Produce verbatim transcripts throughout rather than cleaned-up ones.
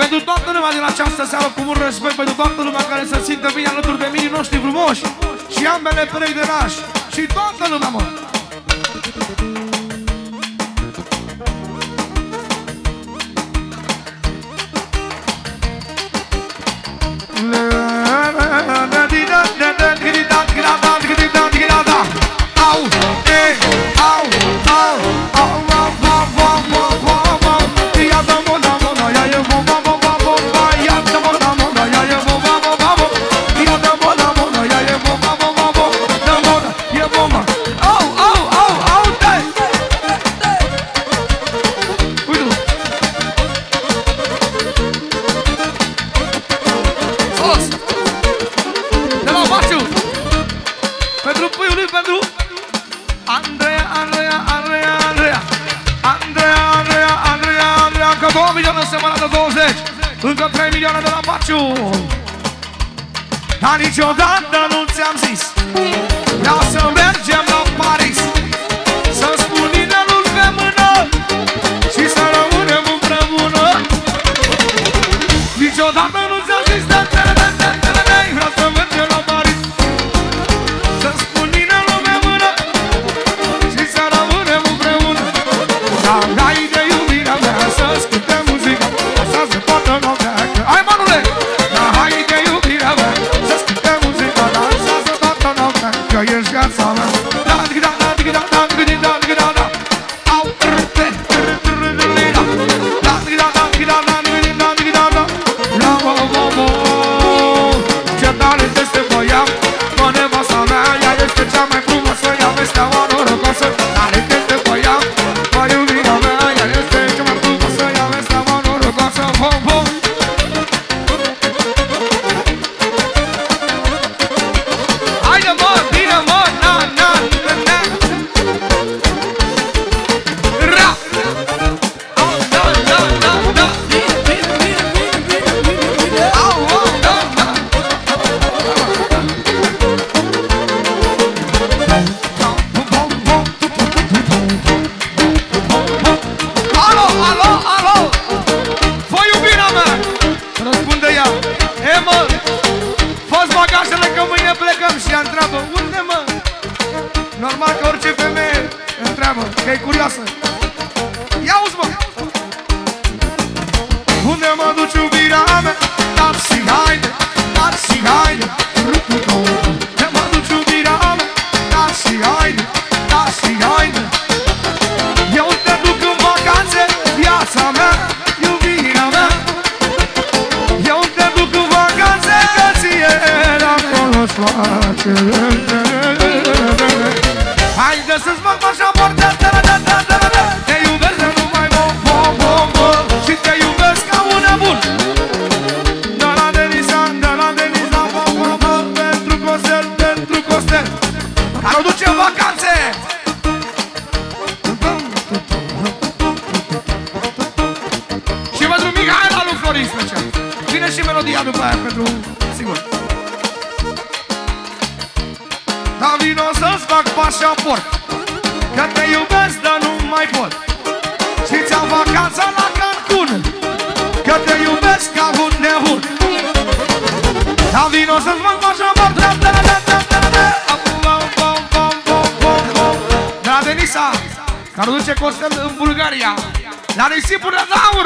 Pentru toată lumea din această seară, cu mult respect pentru toată lumea care se simte bine alături de mine, noștri frumoși și ambele perechi de nași și toată lumea, mă. Au, e, au, au, au, au, au, au, au, au, ia dă mona, mona, ia e bomba, bomba, bomba, ia dă mona, mona, ia e bomba, bomba, bomba, ia dă mona, mona, ia e bomba, bomba, bomba, dă mona, e bomba. Au, au, au, au, te! Uite-l! Sos! De la Baciu! Pentru puiul lui, pentru Andreea, Andreea, Andreea, Andreea Andreea, Andreea, Andreea, Andreea Încă două milioane semănată douăzeci Încă trei milioane de la Baciu. Dar niciodată nu ți-am zis vreau să mergem la Paris, să-mi spun inelul pe mână și să rămânem împreună. Niciodată nu ți-am zis de tele, de tele, de tele, vreau să mergem la Paris, să-mi spun inelul pe mână și să rămânem împreună. Dar hai de iubirea mea să ascultăm muzica, așa se poate noaptea. Hai, manule! Dar hai de iubirea mea să ascultăm muzica, așa se poate noaptea, că ești viața mea. Da, da, da, da, da, da, da, da, da, da. Au, râte, râte, râte, da. Da, da, da, da, da, da, da, da. La, la, la, la. Ce tare este băiat, mă, nevasta mea, ea este cea mai frumoasă, ea vestea o norocoasă. Tare este băiat, mă, iubirea mea, ea este cea mai frumoasă, ea vestea o norocoasă. Bom, bom. Haide, mă, bine, mă, na, na, na, na. Ra! Au, da, da, da, da. Bine, bine, bine, bine, bine, bine, bine. Au, au, da, da. Alo, alo, alo! Fă iubirea mea! Răspunde ea. E, mă, fă-ți bagajele că mâine plecăm. Și ea întreabă, unde, mă? Normal că orice femeie întreabă, că e curioasă. Ia uzi, mă! Unde mă duci iubirea mea? Taxi, haide, taxi, haide. Unde mă duci iubirea mea? Taxi, haide, taxi, haide. Eu te duc în vacanțe, viața mea, iubirea mea. Eu te duc în vacanțe, că ție acolo-ți place. Haide să-ți fac pașaport, te iubesc de numai bom, bom, bom, bom. Și te iubesc ca un nebun. De la Denisa, de la Denisa, bom, bom, bom. Pentru Costel, pentru Costel, care o duce în vacanțe. Și pentru Mihaela lui Florin special. Vine și melodia după aia pentru, sigur. Dar vino să-ți fac pașaport, că te iubesc, dar nu mai pot. Și ți-am vacanța la Cancun, că te iubesc ca un nebun. Dar vino să-ți fac pașaport, de la Denisa, care o duce Costel în Bulgaria, la nisipul de aur.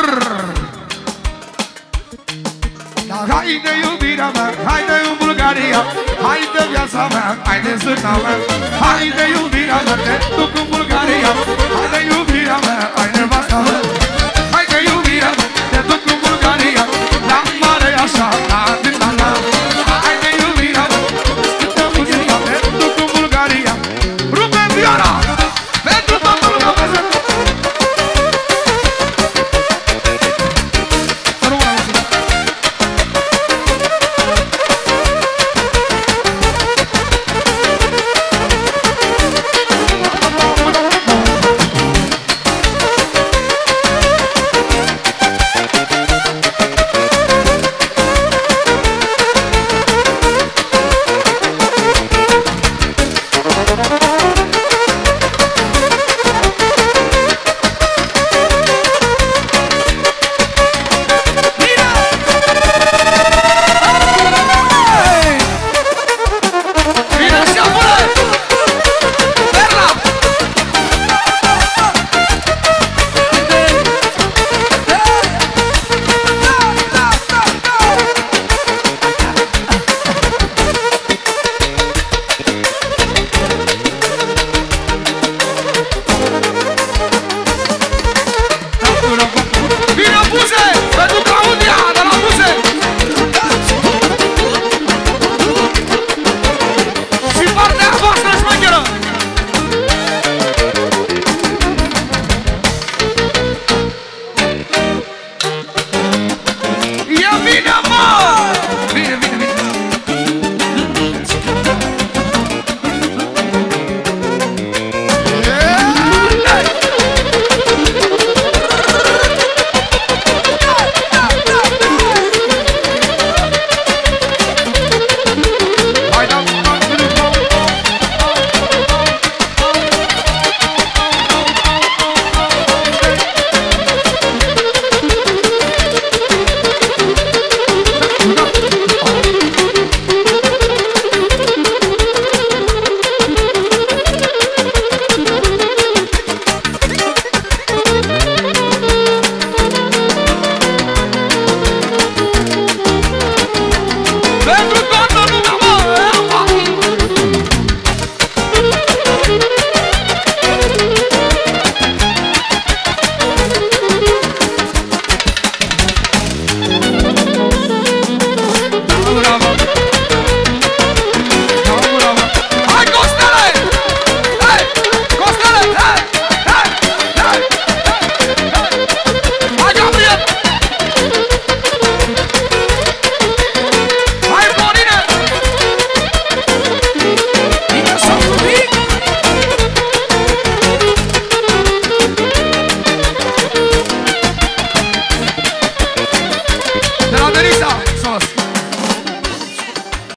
Dar haide iubirea mea, haide în Bulgaria, haide viața mea, haide zâna mea. Haide iubirea mea, te duc în Bulgaria, haide iubirea mea, haide